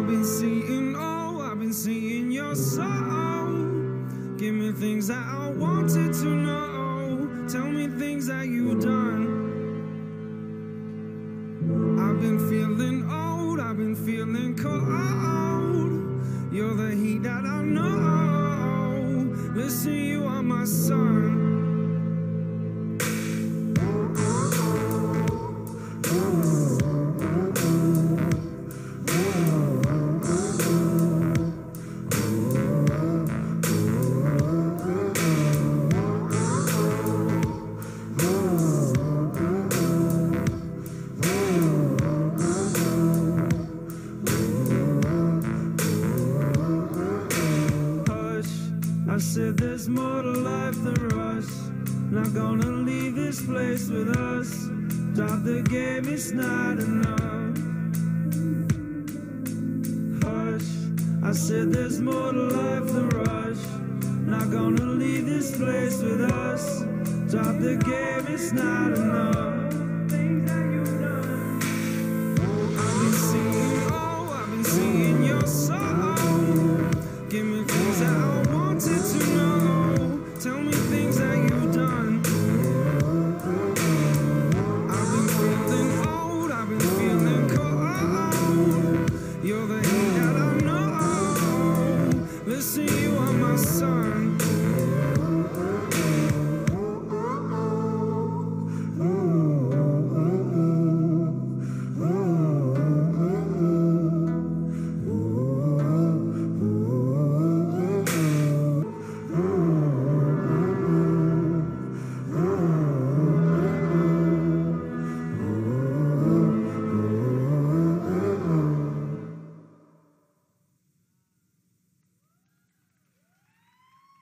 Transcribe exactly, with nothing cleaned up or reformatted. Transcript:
I've been seeing, oh, I've been seeing your soul. Give me things that I wanted to know. Tell me things that you've done. I've been feeling old, I've been feeling cold. You're the heat that I know. Listen, you are my sun. I said there's more to life than rush. Not gonna leave this place with us. Drop the game, it's not enough. Hush, I said there's more to life than rush. Not gonna leave this place with us. Drop the game, it's not enough.